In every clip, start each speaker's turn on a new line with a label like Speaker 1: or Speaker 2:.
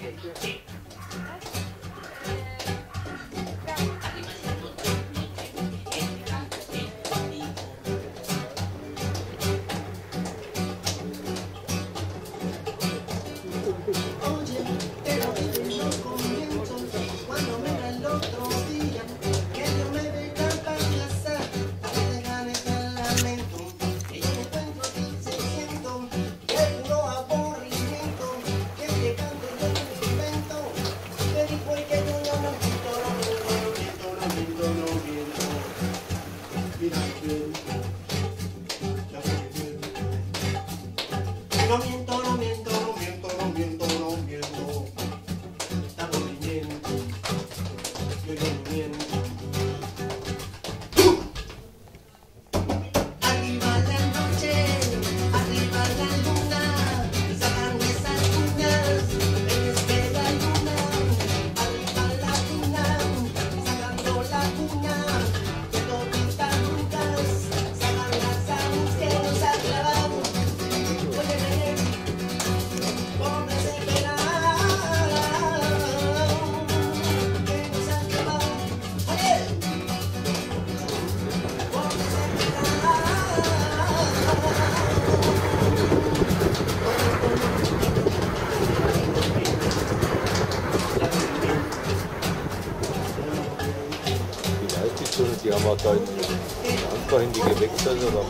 Speaker 1: No miento, no miento, no miento, no miento, no miento. Estamos mintiendo. Yo no miento. Arriba la noche, arriba la luna, sacan esas lunas, en la luna, arriba la luna, sacando la luna, que toditas lucas, sacan las aguas que nos ha clavado.
Speaker 2: Die haben wir da einfach in die Gewächshäuser oder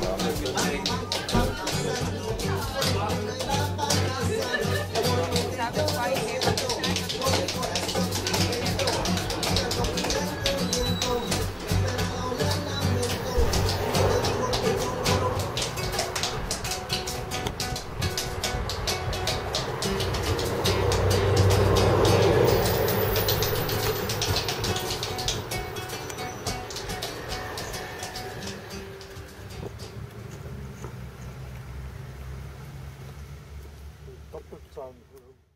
Speaker 3: Doppelzahn.